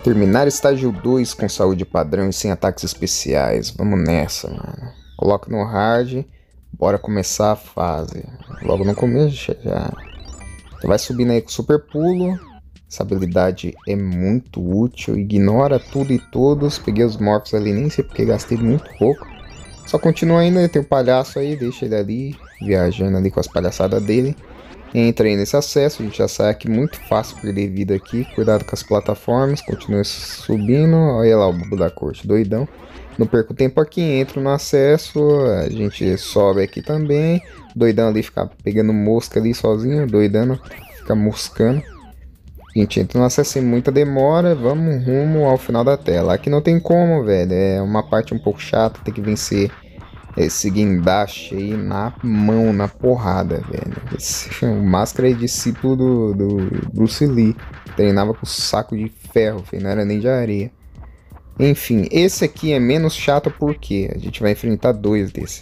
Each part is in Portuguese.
Terminar estágio 2 com saúde padrão e sem ataques especiais. Vamos nessa, mano. Coloca no hard. Bora começar a fase. Logo no começo já. Vai subindo aí com super pulo. Essa habilidade é muito útil. Ignora tudo e todos. Peguei os morphs ali, nem sei porque gastei muito pouco. Só continua ainda, tem o palhaço aí, deixa ele ali, viajando ali com as palhaçadas dele. Entra aí nesse acesso, a gente já sai aqui muito fácil perder vida aqui. Cuidado com as plataformas, continua subindo. Olha lá o bobo da corte, doidão. Não perco tempo aqui, entro no acesso, a gente sobe aqui também. Doidão ali fica pegando mosca ali sozinho, doidão fica moscando. A gente entra no acesso sem muita demora, vamos rumo ao final da tela. Aqui não tem como, velho, é uma parte um pouco chata, tem que vencer esse guindaste aí na mão, na porrada, velho. O Máscara é discípulo do Bruce Lee, treinava com saco de ferro, velho, não era nem de areia. Enfim, esse aqui é menos chato porque a gente vai enfrentar dois desse.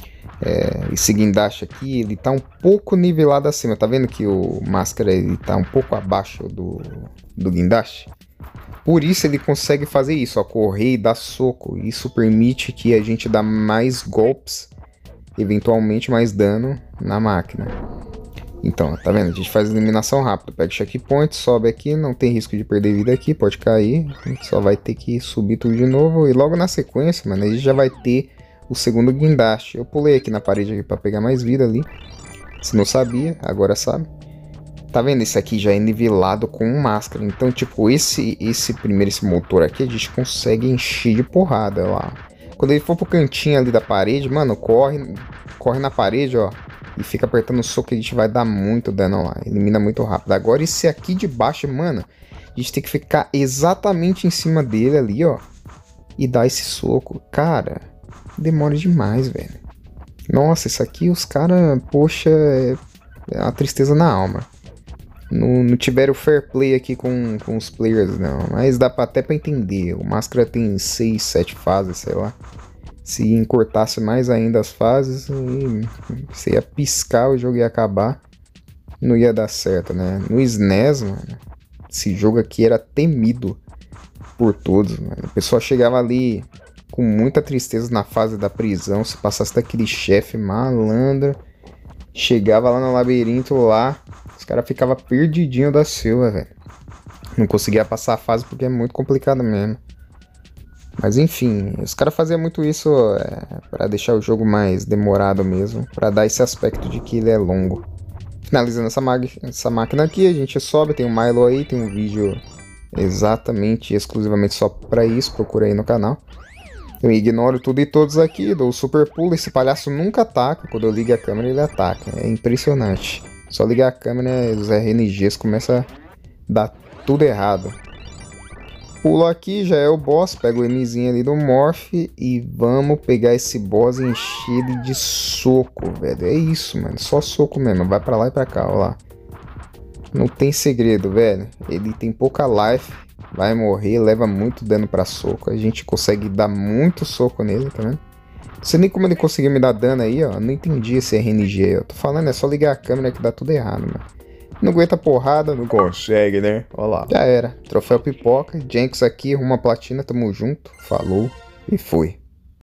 Esse guindaste aqui, ele tá um pouco nivelado acima. Tá vendo que o Máscara ele tá um pouco abaixo do guindaste? Por isso ele consegue fazer isso, ó, correr e dar soco. Isso permite que a gente dê mais golpes, eventualmente mais dano na máquina. Então, tá vendo? A gente faz eliminação rápida. Pega o checkpoint, sobe aqui, não tem risco de perder vida aqui, pode cair. A gente só vai ter que subir tudo de novo. E logo na sequência, mano, a gente já vai ter o segundo guindaste. Eu pulei aqui na parede aqui pra pegar mais vida ali. Se não sabia, agora sabe. Tá vendo? Esse aqui já é nivelado com um Máscara. Então, tipo, esse motor aqui, a gente consegue encher de porrada lá. Quando ele for pro cantinho ali da parede, mano, corre na parede, ó. E fica apertando o soco que a gente vai dar muito dano lá. Elimina muito rápido. Agora esse aqui de baixo, mano, a gente tem que ficar exatamente em cima dele ali, ó. E dar esse soco. Cara, demora demais, velho. Nossa, isso aqui os caras, poxa, é uma tristeza na alma. Não tiveram fair play aqui com os players, não. Mas dá até pra entender. O Máscara tem 6, 7 fases, sei lá. Se encurtasse mais ainda as fases, você ia piscar, o jogo ia acabar. Não ia dar certo, né? No SNES, mano, esse jogo aqui era temido por todos, mano. A pessoa chegava ali com muita tristeza na fase da prisão. Se passasse daquele chefe malandro, chegava lá no labirinto lá, os caras ficavam perdidinho da Silva, velho. Não conseguia passar a fase porque é muito complicado mesmo. Mas enfim, os caras faziam muito isso pra deixar o jogo mais demorado mesmo, pra dar esse aspecto de que ele é longo. Finalizando essa máquina aqui, a gente sobe, tem o Milo aí, tem um vídeo exatamente, exclusivamente só pra isso, procura aí no canal. Eu ignoro tudo e todos aqui, dou o super pulo, esse palhaço nunca ataca, quando eu ligo a câmera ele ataca, é impressionante. Só ligar a câmera os RNGs começam a dar tudo errado. Pulo aqui, já é o boss, pego o Mzinho ali do Morph e vamos pegar esse boss e encher ele de soco, velho. É isso, mano, só soco mesmo, vai pra lá e pra cá, ó lá. Não tem segredo, velho, ele tem pouca life, vai morrer, leva muito dano pra soco, a gente consegue dar muito soco nele, tá vendo? Não sei nem como ele conseguiu me dar dano aí, ó, não entendi esse RNG aí, ó. Tô falando, é só ligar a câmera que dá tudo errado, mano. Não aguenta porrada, não consegue, né? Olha lá. Já era. Troféu pipoca. Jenks aqui, rumo à platina, tamo junto. Falou e fui.